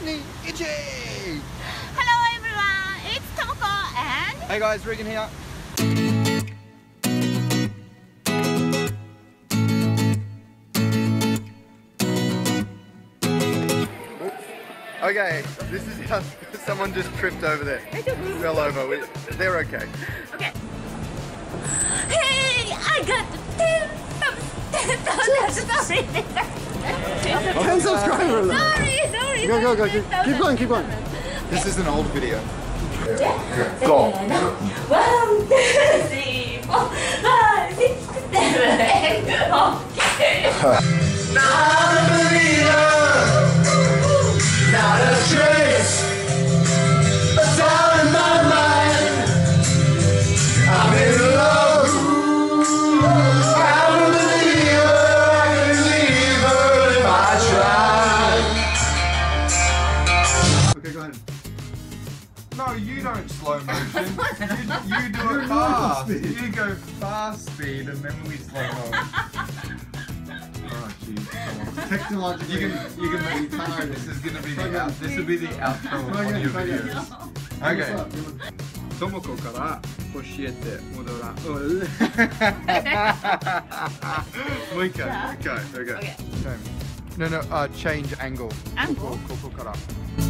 Sydney Itchy! Hello everyone, it's Tomoko and... Hey guys, Regan here. Okay, this is how someone just tripped over there. Fell over. They're okay. Okay. Hey, I got 10,000 10 subscribers! Sorry. Go. Keep going. This is an old video. Go. 1, 2, 3, 4, 5, 6, 7, 8, okay. Not a believer, not a trace, that's all in my mind. I'm in love. I'm a believer, I can leave her if I try. Okay, go ahead. No, you don't slow motion. you do it fast. You go fast speed and then we slow mo. Oh jeez. Technologically, You can be tired. This is gonna be the out. This will be the outro of one of your videos. Okay. ともこから教えて戻らん。 もう一回。 Okay. Okay. No, change angle. Angle? ここから。